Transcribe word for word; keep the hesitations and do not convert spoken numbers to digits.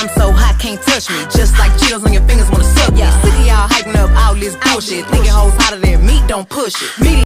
I'm so hot, can't touch me. Just like Cheetos on your fingers wanna suck me. Sick of y'all hyping up all this bullshit. Thinking hoes hotter than me, don't push it.